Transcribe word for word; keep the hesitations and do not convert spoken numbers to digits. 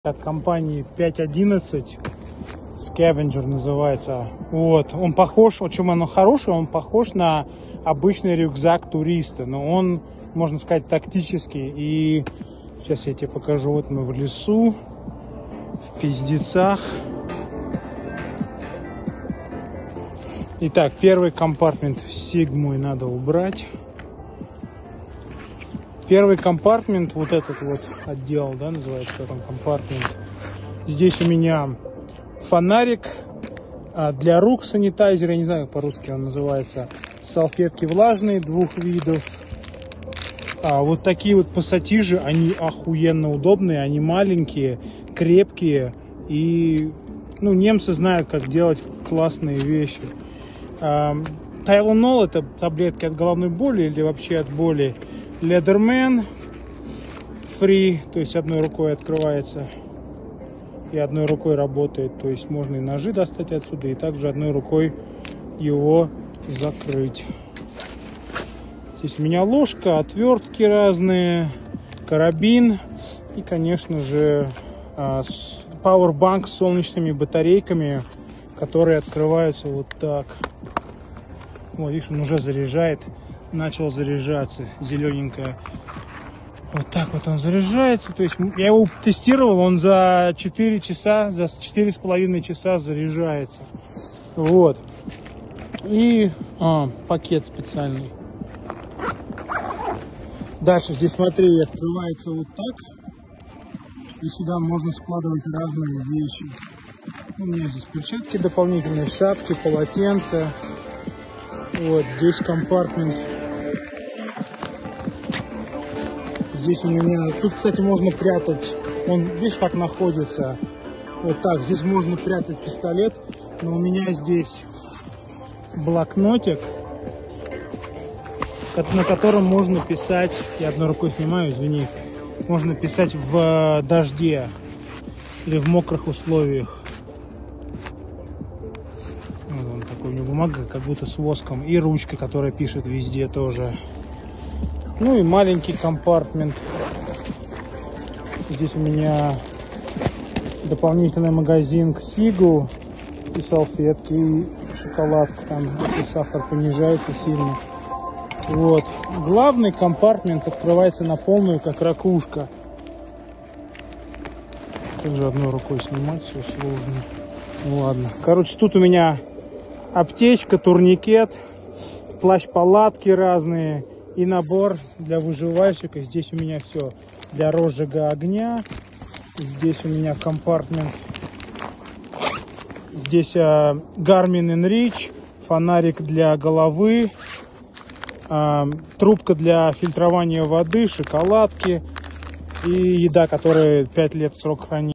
От компании пять одиннадцать, Scavenger называется. Вот, он похож, вот чем он хороший, он похож на обычный рюкзак туриста, но он, можно сказать, тактический. И сейчас я тебе покажу. Вот мы в лесу, в Пиздецах. Итак, первый компартмент Сигмой надо убрать. Первый компартмент, вот этот вот отдел, да, называется, как он, компартмент. Здесь у меня фонарик для рук, санитайзер, я не знаю, как по-русски он называется. Салфетки влажные двух видов. А вот такие вот пассатижи, они охуенно удобные, они маленькие, крепкие. И, ну, немцы знают, как делать классные вещи. Тайленол — это таблетки от головной боли или вообще от боли. Leatherman Free, то есть одной рукой открывается и одной рукой работает, то есть можно и ножи достать отсюда, и также одной рукой его закрыть. Здесь у меня ложка, отвертки разные, карабин и, конечно же, Powerbank с солнечными батарейками, которые открываются вот так. Вот, видишь, он уже заряжает. Начал заряжаться, зелененькая. Вот так вот он заряжается. То есть я его тестировал, он за четыре часа, за четыре с половиной часа заряжается. Вот. И а, пакет специальный. Дальше здесь, смотри, открывается вот так. И сюда можно складывать разные вещи. У меня здесь перчатки дополнительные, шапки, полотенца. Вот здесь компартмент. Здесь у меня, тут, кстати, можно прятать, он, видишь, как находится, вот так, здесь можно прятать пистолет, но у меня здесь блокнотик, на котором можно писать, я одной рукой снимаю, извини, можно писать в дожде или в мокрых условиях. Вот он такой, у него бумага, как будто с воском, и ручка, которая пишет везде тоже. Ну и маленький компартмент. Здесь у меня дополнительный магазин к Сигу и салфетки, и шоколадка, там, если сахар понижается сильно. Вот. Главный компартмент открывается на полную, как ракушка. Как же одной рукой снимать, все сложно. Ну ладно. Короче, тут у меня аптечка, турникет, плащ-палатки разные. И набор для выживальщика. Здесь у меня все для розжига огня. Здесь у меня компартмент. Здесь а, Garmin Enrich, фонарик для головы, а, трубка для фильтрования воды, шоколадки и еда, которая пять лет срок хранения.